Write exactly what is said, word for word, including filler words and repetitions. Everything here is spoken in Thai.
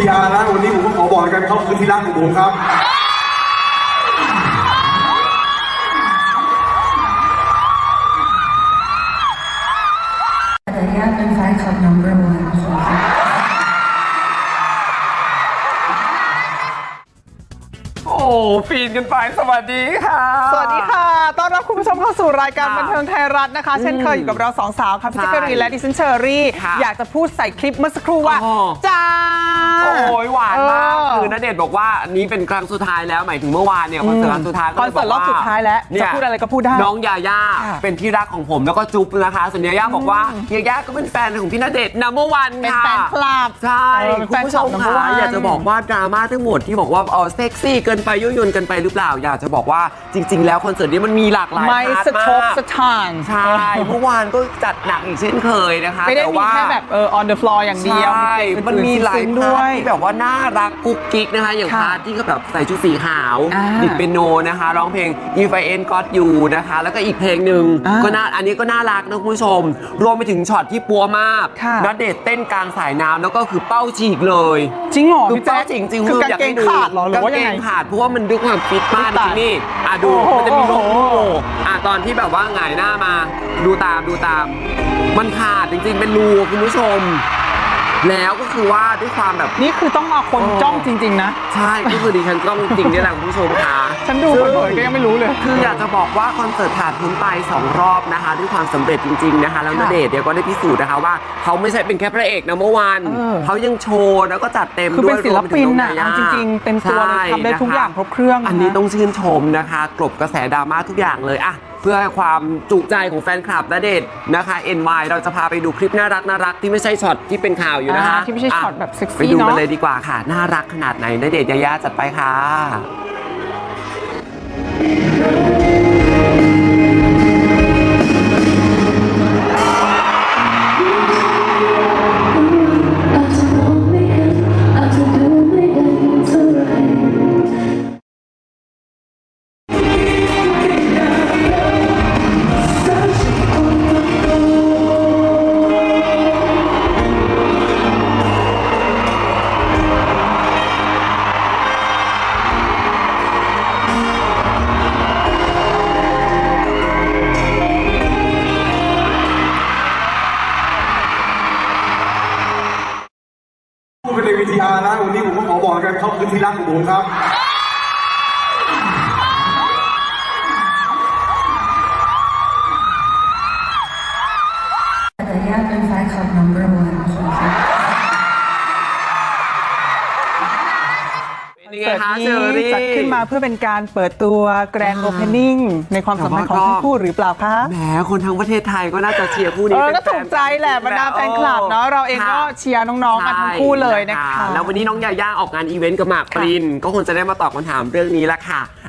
ทีอาร์นะวันนี้ผมก็ขอบอกกันเขาคือที่รักของผมครับแต่ญาติเป็นแฟนคลับ นัมเบอร์ วัน ของเขาโอ้ฟีนกันไปสวัสดีค่ะสวัสดีค่ะต้อนรับคุณผู้ชมเข้าสู่รายการบันเทิงไทยรัฐนะคะเช่นเคยอยู่กับเราสองสาวค่ะพี่แจ๊กกะรีนและดิฉันเชอรี่อยากจะพูดใส่คลิปเมื่อสักครู่ว่าจ้าโอ้ยหวานมากคือณเดชน์บอกว่านี้เป็นครั้งสุดท้ายแล้วหมายถึงเมื่อวานเนี่ยคอนเสิร์ตครั้งสุดท้ายคอนเสิร์ตรอบสุดท้ายแล้วจะพูดอะไรก็พูดได้น้องยาย่าเป็นที่รักของผมแล้วก็จุ๊บนะคะส่วนยาย่าบอกว่ายาย่าก็เป็นแฟนของพี่ณเดชน์นัมเบอร์วันค่ะเป็นแฟนคลับใช่คุณผู้ชมค่ะอยากจะบอกว่าดราม่าทั้งหมดที่บอกว่าเออเซ็กซี่เกินไปยุ่ยยนกันไปหรือเปล่าอยากจะบอกว่าจริงๆแล้วคอนเสิร์ตนี้มันมีหลากหลายไม่สะทกสะท้านใช่เมื่อวานก็จัดหนักอีกเช่นเคยนะคะไม่ได้มีแค่แบบเออ on the floor อย่างเดียวใช่มันมีหลายพาร์ทที่แบบว่าน่ารักกุ๊กกิ๊กนะคะอย่างพาร์ทที่เขาแบบใส่ชุดสีขาวดิดเปียโนนะคะร้องเพลง If I Ain't Got You นะคะแล้วก็อีกเพลงหนึ่งก็น่าอันนี้ก็น่ารักนะคุณผู้ชมรวมไปถึงช็อตที่ปัวมากณเดชน์เต้นกลางสายน้ำแล้วก็คือเป้าฉีกเลยจริงเหรอคือเป้าฉีกจริงคือกางเกงขาดหรอหรือว่ายังไงกางเกงขาดเพราะว่ามันด้วยความฟิตมากจริงนี่อ่ะดูมันจะมีลูกโป่อ่ะตอนที่แบบว่าหงายหน้ามาดูตามดูตามมันขาดจริงๆเป็นรูคุณผู้ชมแล้วก็คือว่าด้วยความแบบนี่คือต้องเอาคนจ้องจริงๆนะใช่ก็คือดิฉันจ้องจริงนี่แหละคุณผู้ชมค่ะฉันดูเผยๆก็ยังไม่รู้เลยคืออยากจะบอกว่าคอนเสิร์ตผ่านพ้นไปสองรอบนะคะด้วยความสำเร็จจริงๆนะคะแล้วณเดชน์เนี่ยก็ได้พิสูจน์นะคะว่าเขาไม่ใช่เป็นแค่พระเอกนะเมื่อวานเขายังโชว์แล้วก็จัดเต็มด้วยคือเป็นศิลปินน่ะจริงๆเต็มตัวทำได้ทุกอย่างครบเครื่องอันนี้ต้องชื่นชมนะคะกลบกระแสดราม่าทุกอย่างเลยอะเพื่อความจุใจของแฟนคลับณเดชน์นะคะ เอ็น วาย เราจะพาไปดูคลิปน่ารักน่ารักที่ไม่ใช่ช็อตที่เป็นข่าวอยู่นะคะที่ไม่ใช่ช็อตแบบเซ็กซี่ไปดูกันเลยดีกว่าค่ะน่ารักขนาดไหนณเดชน์ยายาจัดไปค่ะพูดกันในวีทีอาร์นะวันนี้ผมก็ขอบอกกันเขาคือที่รักของผมครับแต่ญาติเป็นแฟนคลับ นัมเบอร์ วัน ของเขาคอนเสิร์ตนี้จัดขึ้นมาเพื่อเป็นการเปิดตัวแกรนด์โอเพนนิ่งในความสัมพันธ์ของทั้งคู่หรือเปล่าคะแหมคนทั้งประเทศไทยก็น่าจะเชียร์คู่นี้ก็ถูกใจแหละบรรดาแฟนคลับเนาะเราเองก็เชียร์น้องๆกันทั้งคู่เลยนะคะแล้ววันนี้น้องยาย่าออกงานอีเวนต์กับหมากปรินก็คงจะได้มาตอบคำถามเรื่องนี้ละค่ะ